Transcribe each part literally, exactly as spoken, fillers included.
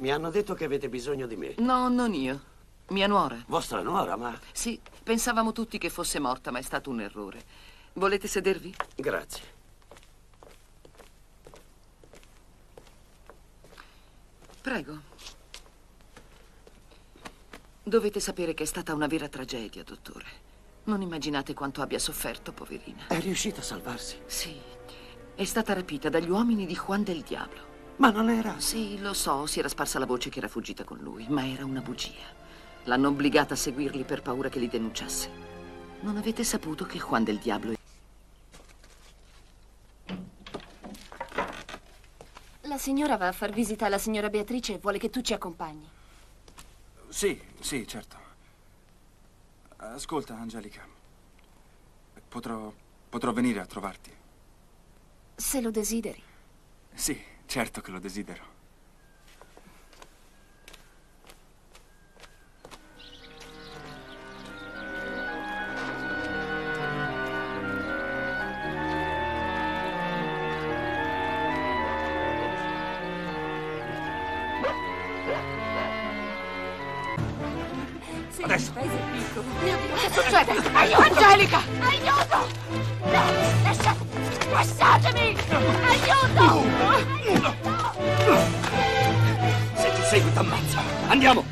Mi hanno detto che avete bisogno di me. No, non io. Mia nuora. Vostra nuora, ma... Sì, pensavamo tutti che fosse morta, ma è stato un errore. Volete sedervi? Grazie. Prego. Dovete sapere che è stata una vera tragedia, dottore. Non immaginate quanto abbia sofferto, poverina. È riuscita a salvarsi? Sì. È stata rapita dagli uomini di Juan del Diablo. Ma non era... Sì, lo so, si era sparsa la voce che era fuggita con lui, ma era una bugia. L'hanno obbligata a seguirli per paura che li denunciasse. Non avete saputo che Juan del Diablo... La signora va a far visita alla signora Beatrice e vuole che tu ci accompagni. Sì, sì, certo. Ascolta, Angelica. Potrò... potrò venire a trovarti? Se lo desideri. Sì, certo che lo desidero. Adesso. Il paese è piccolo. Mio Dio, che succede? Aiuto! Angelica! Aiuto! No! Lascia... Lasciatemi! Aiuto! Se ti segui t'ammazza. Andiamo!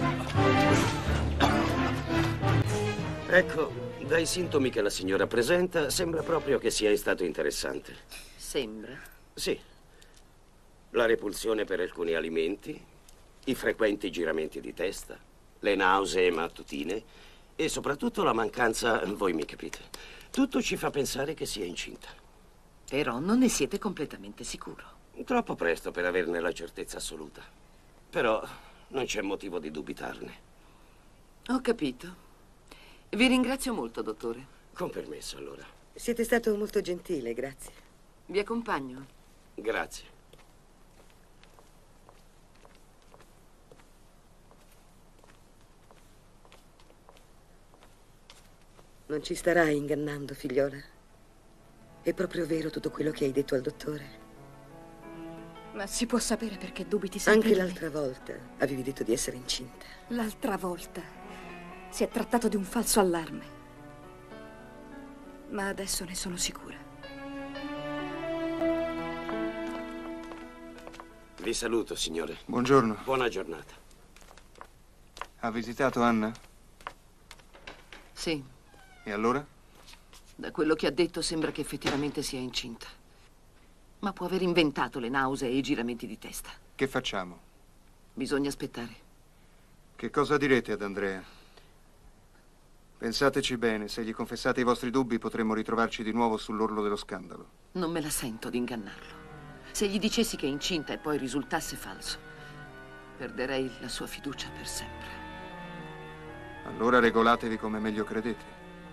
Ecco, dai sintomi che la signora presenta, sembra proprio che sia in stato interessante. Sembra? Sì. La repulsione per alcuni alimenti, i frequenti giramenti di testa, le nausee mattutine e soprattutto la mancanza, voi mi capite. Tutto ci fa pensare che sia incinta. Però non ne siete completamente sicuro. Troppo presto per averne la certezza assoluta. Però non c'è motivo di dubitarne. Ho capito. Vi ringrazio molto, dottore. Con permesso, allora. Siete stato molto gentile, grazie. Vi accompagno. Grazie. Non ci starai ingannando, figliola? È proprio vero tutto quello che hai detto al dottore? Ma si può sapere perché dubiti sempre Anche di me? l'altra volta avevi detto di essere incinta. L'altra volta si è trattato di un falso allarme. Ma adesso ne sono sicura. Vi saluto, signore. Buongiorno. Buona giornata. Ha visitato Anna? Sì. E allora? Da quello che ha detto sembra che effettivamente sia incinta. Ma può aver inventato le nausee e i giramenti di testa. Che facciamo? Bisogna aspettare. Che cosa direte ad Andrea? Pensateci bene, se gli confessate i vostri dubbi potremmo ritrovarci di nuovo sull'orlo dello scandalo. Non me la sento di ingannarlo. Se gli dicessi che è incinta e poi risultasse falso, perderei la sua fiducia per sempre. Allora regolatevi come meglio credete.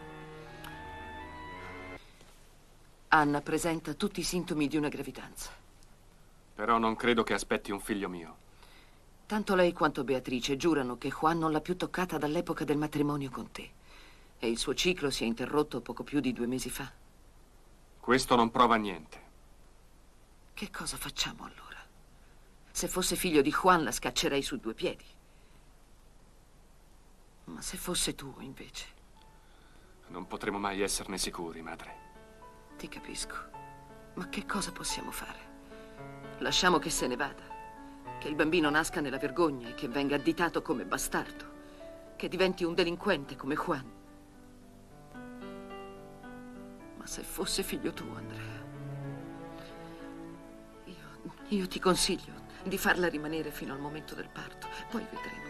Anna presenta tutti i sintomi di una gravidanza. Però non credo che aspetti un figlio mio. Tanto lei quanto Beatrice giurano che Juan non l'ha più toccata dall'epoca del matrimonio con te. E il suo ciclo si è interrotto poco più di due mesi fa. Questo non prova niente. Che cosa facciamo allora? Se fosse figlio di Juan la scaccerei su due piedi. Ma se fosse tuo, invece? Non potremo mai esserne sicuri, madre. Ti capisco. Ma che cosa possiamo fare? Lasciamo che se ne vada. Che il bambino nasca nella vergogna e che venga additato come bastardo. Che diventi un delinquente come Juan. Ma se fosse figlio tuo, Andrea, io, io ti consiglio di farla rimanere fino al momento del parto. Poi vedremo.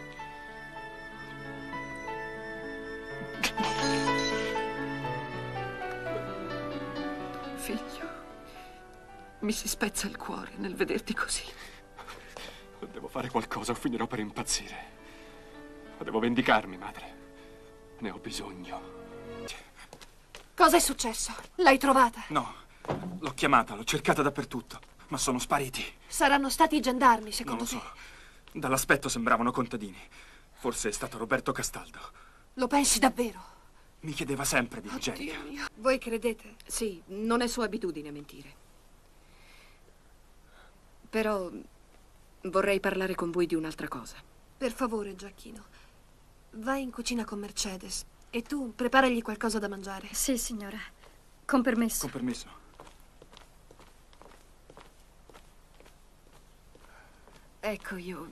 Figlio, mi si spezza il cuore nel vederti così. Devo fare qualcosa o finirò per impazzire. Devo vendicarmi, madre. Ne ho bisogno. Cosa è successo? L'hai trovata? No, l'ho chiamata, l'ho cercata dappertutto, ma sono spariti. Saranno stati i gendarmi, Non secondo lo so. te? Dall'aspetto sembravano contadini. Forse è stato Roberto Castaldo. Lo pensi davvero? Mi chiedeva sempre di Angelica. Oddio mio. Voi credete? Sì, non è sua abitudine mentire. Però Vorrei parlare con voi di un'altra cosa. Per favore, Gioacchino, vai in cucina con Mercedes e tu preparagli qualcosa da mangiare. Sì, signora. Con permesso. Con permesso. Ecco, io...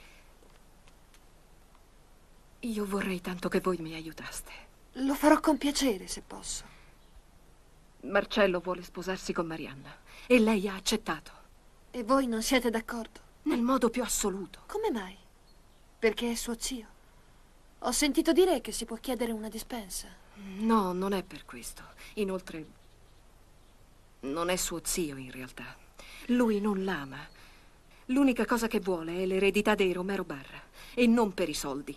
Io vorrei tanto che voi mi aiutaste. Lo farò con piacere, se posso. Marcello vuole sposarsi con Marianna e lei ha accettato. E voi non siete d'accordo? Nel modo più assoluto. Come mai? Perché è suo zio. Ho sentito dire che si può chiedere una dispensa. No, non è per questo. Inoltre, non è suo zio in realtà. Lui non l'ama. L'unica cosa che vuole è l'eredità dei Romero Barra. E non per i soldi.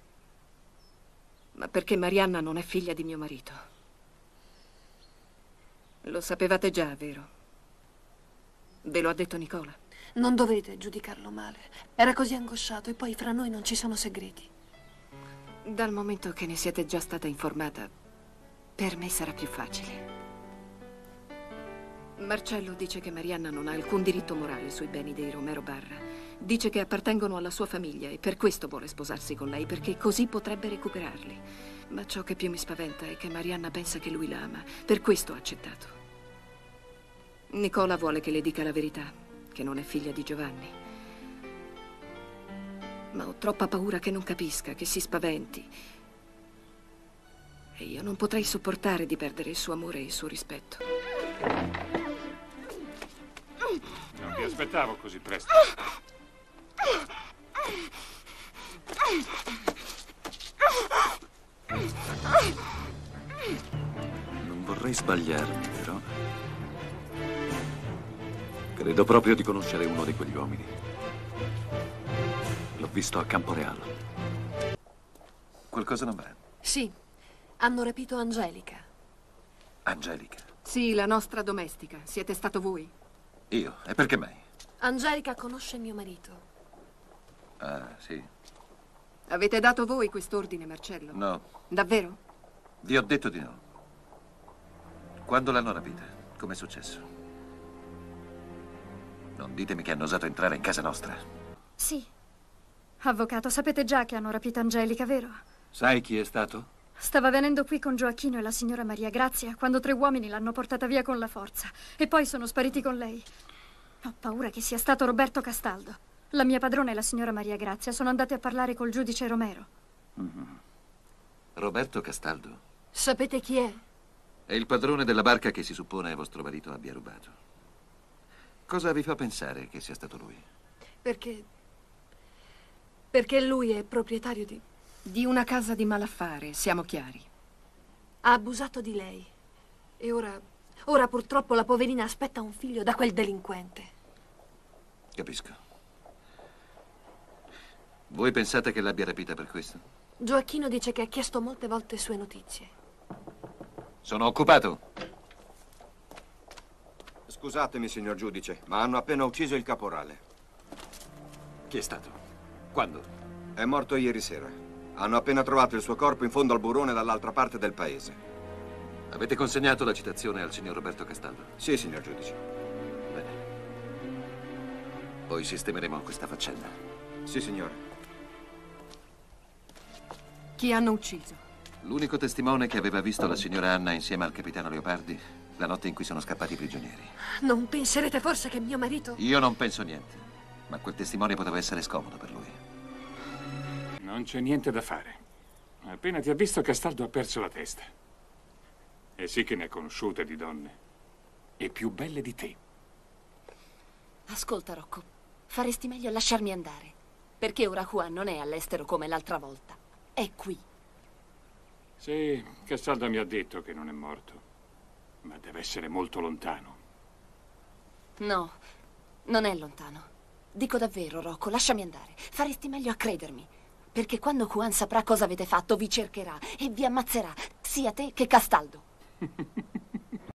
Ma perché Marianna non è figlia di mio marito. Lo sapevate già, vero? Ve lo ha detto Nicola? Non dovete giudicarlo male. Era così angosciato e poi fra noi non ci sono segreti. Dal momento che ne siete già stata informata, per me sarà più facile. Marcello dice che Marianna non ha alcun diritto morale sui beni dei Romero Barra. Dice che appartengono alla sua famiglia e per questo vuole sposarsi con lei, perché così potrebbe recuperarli. Ma ciò che più mi spaventa è che Marianna pensa che lui la ama. Per questo ha accettato. Nicola vuole che le dica la verità, che non è figlia di Giovanni. Ma ho troppa paura che non capisca, che si spaventi. E io non potrei sopportare di perdere il suo amore e il suo rispetto. Non mi aspettavo così presto. Non vorrei sbagliarmi, però credo proprio di conoscere uno di quegli uomini. L'ho visto a Camporeale. Qualcosa non va? Sì, hanno rapito Angelica. Angelica? Sì, la nostra domestica. Siete stato voi? Io? E perché mai? Angelica conosce mio marito. Ah, sì? Avete dato voi quest'ordine, Marcello? No. Davvero? Vi ho detto di no. Quando l'hanno rapita? Com'è successo? Non ditemi che hanno osato entrare in casa nostra. Sì. Avvocato, sapete già che hanno rapito Angelica, vero? Sai chi è stato? Stava venendo qui con Gioacchino e la signora Maria Grazia quando tre uomini l'hanno portata via con la forza e poi sono spariti con lei. Ho paura che sia stato Roberto Castaldo. La mia padrona e la signora Maria Grazia sono andate a parlare col giudice Romero. Mm-hmm. Roberto Castaldo? Sapete chi è? È il padrone della barca che si suppone vostro marito abbia rubato. Cosa vi fa pensare che sia stato lui? Perché... Perché lui è proprietario di... Di una casa di malaffare, siamo chiari. Ha abusato di lei. E ora... Ora purtroppo la poverina aspetta un figlio da quel delinquente. Capisco. Voi pensate che l'abbia rapita per questo? Gioacchino dice che ha chiesto molte volte sue notizie. Sono occupato. Scusatemi, signor giudice, ma hanno appena ucciso il caporale. Chi è stato? Quando? È morto ieri sera. Hanno appena trovato il suo corpo in fondo al burrone dall'altra parte del paese. Avete consegnato la citazione al signor Roberto Castaldo? Sì, signor giudice. Bene. Poi sistemeremo questa faccenda. Sì, signore. Chi hanno ucciso? L'unico testimone che aveva visto la signora Anna insieme al capitano Leopardi la notte in cui sono scappati i prigionieri. Non penserete forse che mio marito... Io non penso niente, ma quel testimone poteva essere scomodo per lui. Non c'è niente da fare. Appena ti ha visto, Castaldo ha perso la testa. E sì che ne ha conosciute di donne. E più belle di te. Ascolta, Rocco. Faresti meglio a lasciarmi andare. Perché ora Juan non è all'estero come l'altra volta. È qui. Sì, Castaldo mi ha detto che non è morto. Ma deve essere molto lontano. No, non è lontano. Dico davvero, Rocco, lasciami andare. Faresti meglio a credermi. Perché quando Juan saprà cosa avete fatto, vi cercherà e vi ammazzerà, sia te che Castaldo.